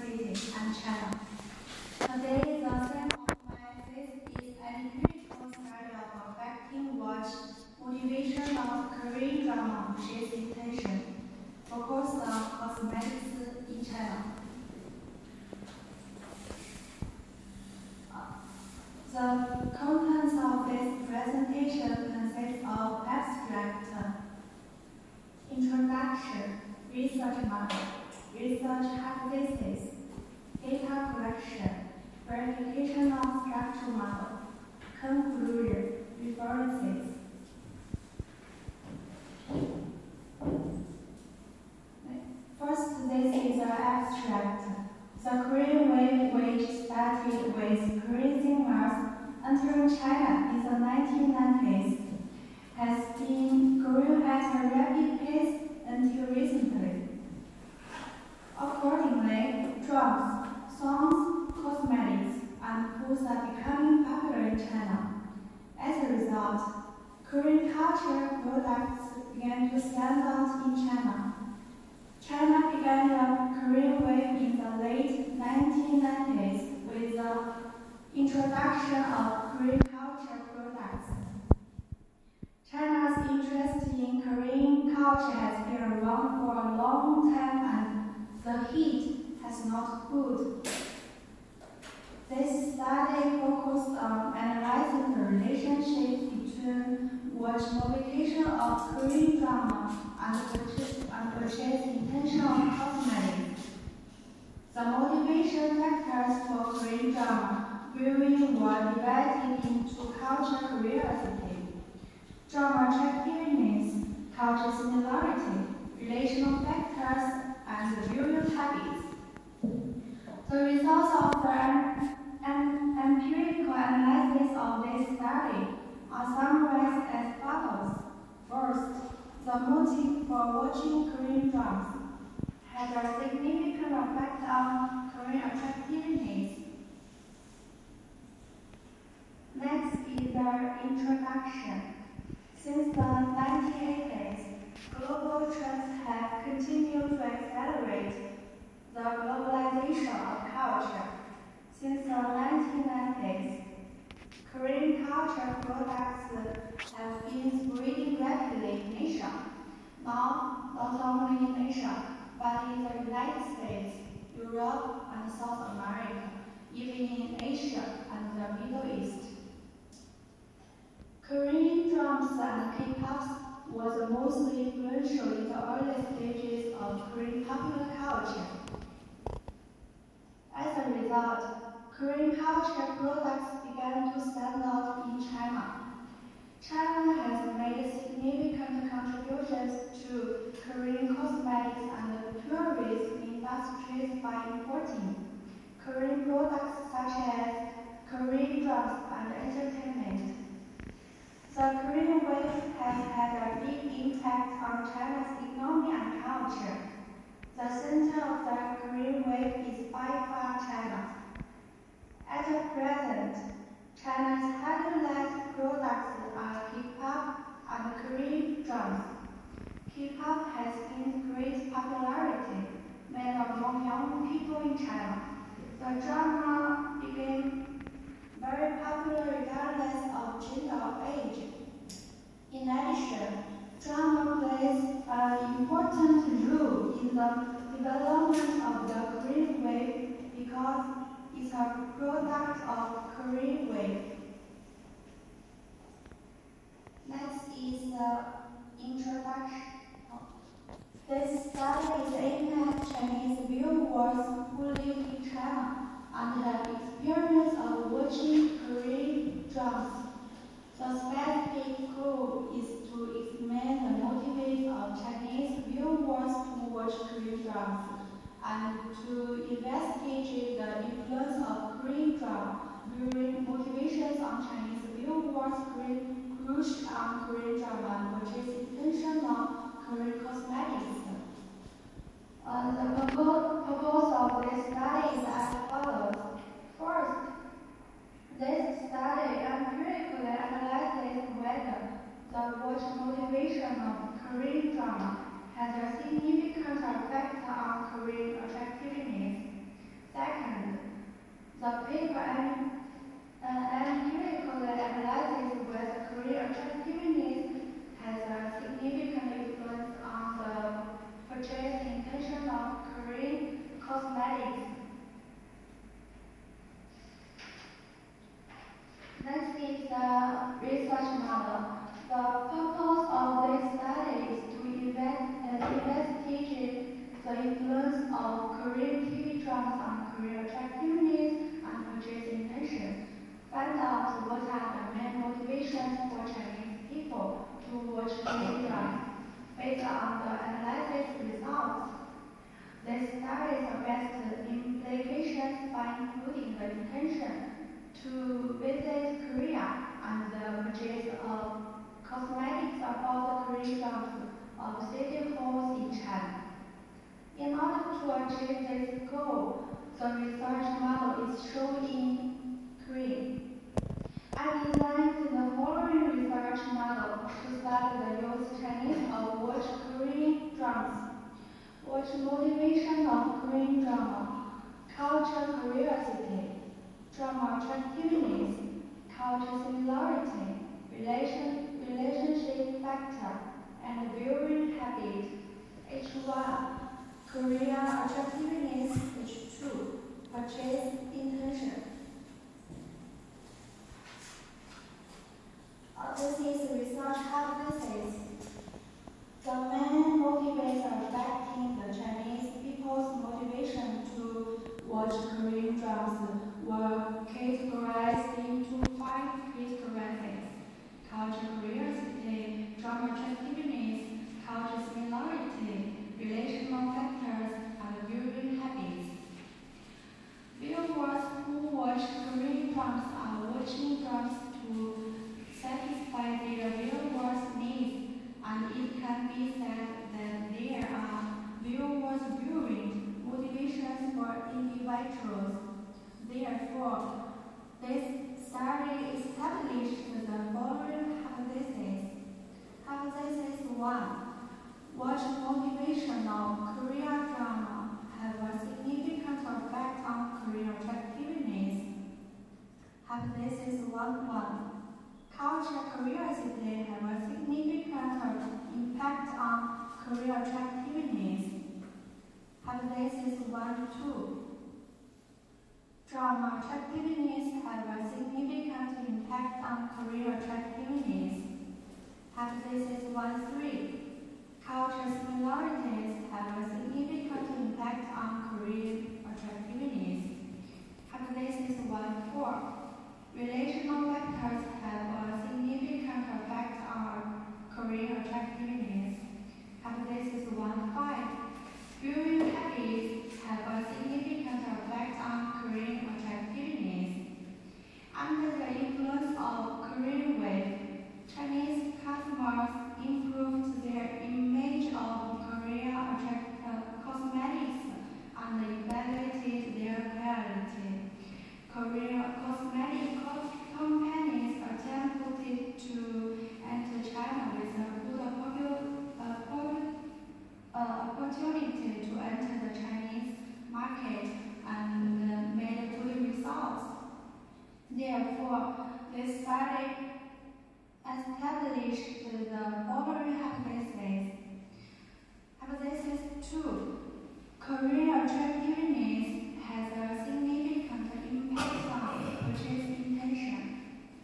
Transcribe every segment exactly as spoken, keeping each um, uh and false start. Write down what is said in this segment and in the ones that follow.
city and China. Today, the theme of my thesis is an empirical study of affecting watch motivation of Korean drama, which is intention, focused on cosmetics in China. The contents of this presentation consist of abstract introduction, research model, research hypothesis, data collection, verification of structural model, conclusion, references. First, this is an abstract. The Korean wave, which started with Korean singers entering China in the nineteen nineties, has been growing at a rapid pace until recently. Accordingly, drugs, songs, cosmetics, and foods are becoming popular in China. As a result, Korean culture products began to stand out in China. China began the Korean wave in the late nineteen nineties with the introduction of Korean culture products. China's interest in Korean culture has been around for a long time, and the heat has not cooled. This study focused on analyzing the relationship between watch motivation of Korean drama and purchase, and purchase intention of cosmetics. The motivation factors for Korean drama viewing were divided into culture curiosity, drama attractiveness, culture similarity, relational factors, and the viewing habits. The results of the an empirical analysis of this study are summarized as follows. First, the motive for watching Korean dramas had a significant effect on Korean attractiveness. Next is the introduction. Since the nineteen eighties, global trends have continued to accelerate the globalization of culture. Since the nineteen nineties, Korean culture products have been spreading rapidly in Asia. Now, not only in Asia, but in the United States, Europe, and South America, even in Asia and the Middle East. Korean drums and K-pop was mostly influential in the early stages of Korean popular culture. As a result, Korean culture products began to stand out in China. China has made significant contributions to Korean cosmetics and tourism industries by importing Korean products such as Korean drums and entertainment. The Korean wave has had a big impact on China's economy and culture. The center of the Korean wave is by far China. At present, China's highlight products are K-pop and Korean drums. K-pop has gained great popularity, made among young people in China. The drama became very popular regardless of gender or age. In addition, drama plays an important role in the development of the Korean wave because it's a product of Korean wave. Next is the introduction. This study is aimed at Chinese viewers who live in China and have experience of watching Korean dramas. The specific goal is to examine the motives of Chinese viewers to watch Korean dramas and to investigate the influence of Korean drama viewing motivations on Chinese viewers' crush on Korean drama and purchase intention on Korean cosmetics. Uh, the purpose of this study is as follows. First, this study empirically analyzes whether the watch motivation of Korean drama has a significant effect on Korean attractiveness. attractiveness and purchase intention. Find out what are the main motivations for Chinese people to watch Korean drama. Based on the analysis results, these studies assess implications by including the intention to visit Korea and the purchase of cosmetics about the Korean dramas of city halls in China. In order to achieve this goal, the research model is shown in green. I designed the following research model to study the youth Chinese of watch Korean dramas. Watch motivation of Korean drama, culture curiosity, drama attractiveness, culture similarity, relation, relationship factor, and viewing habit. H one. Korea attractiveness. H two. Purchase intention. Uh, this is research hypothesis. The main motivators affecting the Chinese people's motivation to watch Korean dramas were categorized into five critical rankings: culture curiosity, drama attractiveness, culture similarity, relational factors, and viewing habits. Viewers who watch Korean dramas are watching dramas to satisfy their viewers' needs, and it can be said that there are viewers' viewing motivations for individuals. Therefore, this study established the following hypothesis. Hypothesis one. Watch motivation of Korean drama have a significant effect on Korean attractiveness. Hypothesis one one. Culture curiosity have a significant impact on Korean attractiveness. Hypothesis one two. Drama attractiveness have a significant impact on Korean attractiveness. Hypothesis one three. Culture similarities have a significant impact on Korean attractiveness. Hypothesis one four. Relational factors have a significant effect on Korean attractiveness. Hypothesis one five. Viewing habits have a significant effect on Korean attractiveness. Under the influence of Korean wave, Chinese customers improved their image of Korean attract cosmetics and evaluated their quality. Korean cosmetic co companies attempted to enter China with a good uh, opportunity to enter the Chinese market and uh, made good results. Therefore, this study established the following hypotheses. Hypothesis two. Korean attractiveness has a significant impact on purchase intention.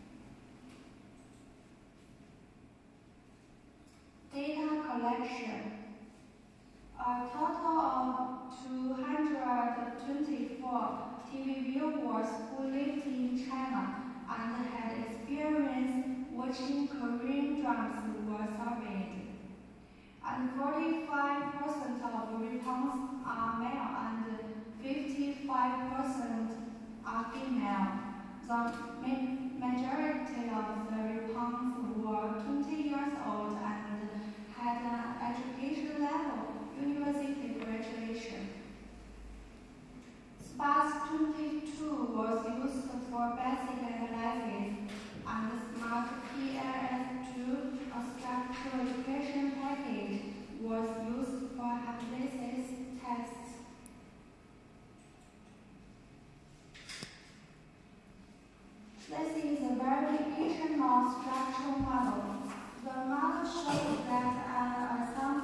Data collection. A total of two hundred twenty-four T V viewers who lived in China and had experience watching Korean dramas were surveyed, and forty-five percent of response are male and fifty-five percent are female. The majority of the respondents were twenty years old and had an education level, university graduation. SPARS twenty-two was used for basic analysis, and SMART P L S two, a structural education package, was used for hypothesis tests. This is a verification of structural model. The model shows that an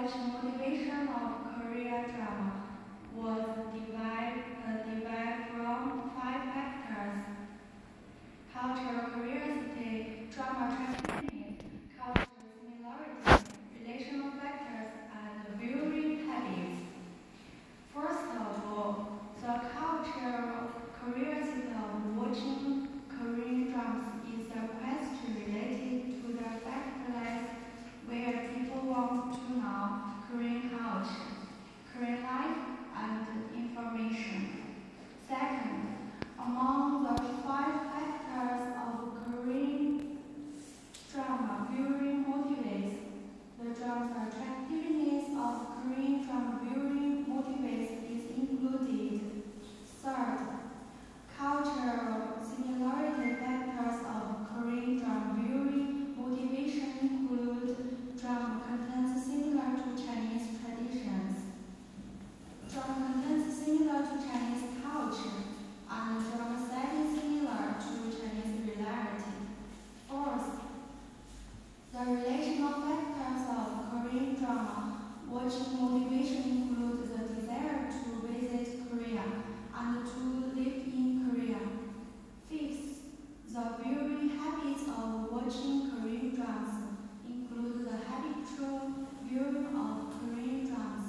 watch motivation of Korean drama was derived, uh, derived from five factors: cultural curiosity, drama attractiveness, cultural similarity, relational factors, and viewing habits. First of all, the cultural curiosity of watching Korean dramas is a question related to the factors where people want to know Korean culture, Korean life, and information. Second, among the five factors of Korean drama viewing motivates, the drama's attractiveness of Korean drama viewing motivates is included. Third, cultural similarity factors of Korean drama viewing motivation include drama contents similar to Chinese traditions, drama contents similar to Chinese culture, and drama setting similar to Chinese reality. Fourth, the relational factors of Korean drama watching motivation include the desire to visit Korea and to live in Korea. Fifth, the viewing habits of watching Korean dramas include the habitual viewing of Korean dramas.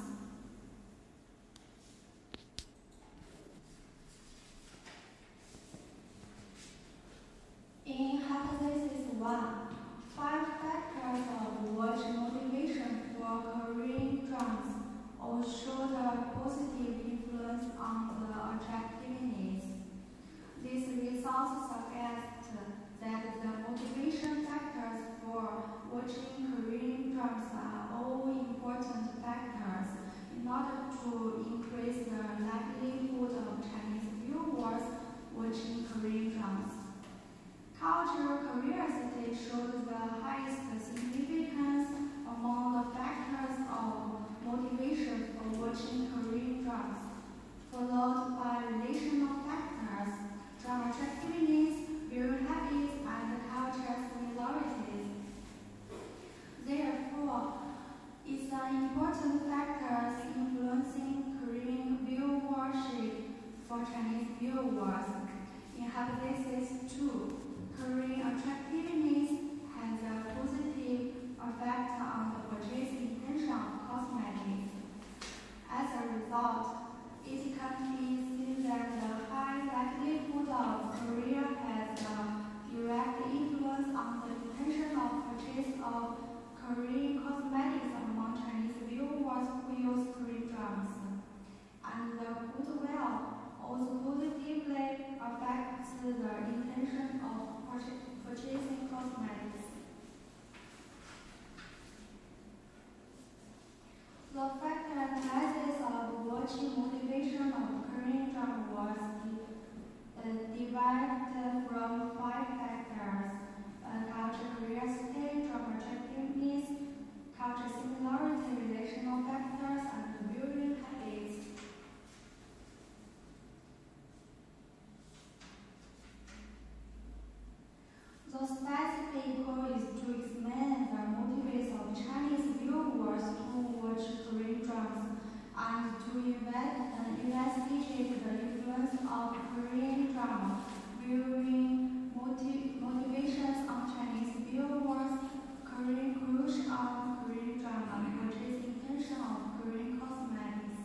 In hypothesis one, five factors of watch motivation for Korean dramas all showed a positive influence on the attractiveness. These results suggest that the motivation factors for watching Korean dramas are all important factors in order to increase the likelihood of Chinese viewers watching Korean dramas. Cultural curiosity shows the highest significance among the factors of motivation for watching Korean dramas, followed by relational factors, drama attractiveness, viewing habits, and cultural similarities. Therefore, it's an important factor influencing Korean viewership for Chinese viewers. In hypothesis two, Korean attractiveness has a positive effect on the purchase intention of cosmetics. As a result, it can be seen that the high likelihood of Korea has a direct influence on the intention of purchase of Korean cosmetics among Chinese viewers who use Korean dramas. And the goodwill also positively affects the intention of purchasing cosmetics. The factor analysis of watching motivation of Korean drama was uh, derived from five factors: uh, cultural curiosity, drama attractiveness, cultural similarity, relational factors, and viewing habits. The specific goal is to examine the motives of Chinese viewers who watch Korean dramas and to uh, investigate the influence of Korean drama viewing motiv motivations on Chinese viewers, Korean crush on Korean drama, and purchase intention of Korean cosmetics.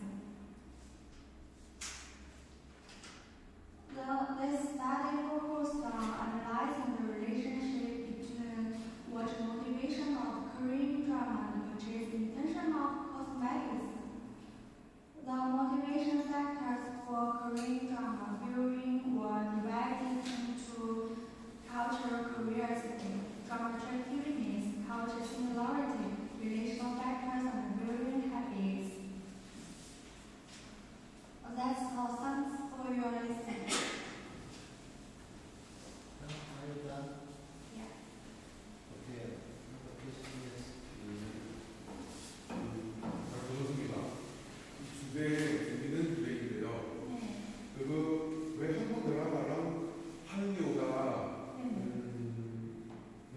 The, this study focused on analyzing the relationship between watch motivation of Korean drama and purchase intention of cosmetics. The motivation factors for Korean drama viewing were divided into cultural curiosity, drama attractiveness, cultural similarity, relational factors, and viewing habits. That's all. Thanks for your listening. Are you done? Yeah. Okay. Another question is, 잘 들었습니다. 주제, 재밌는 주제인데요. 네. 그거 왜 한국 드라마랑 한국에 오다가 네. 음,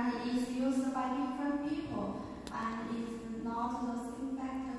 and is used by different people and is not the same factor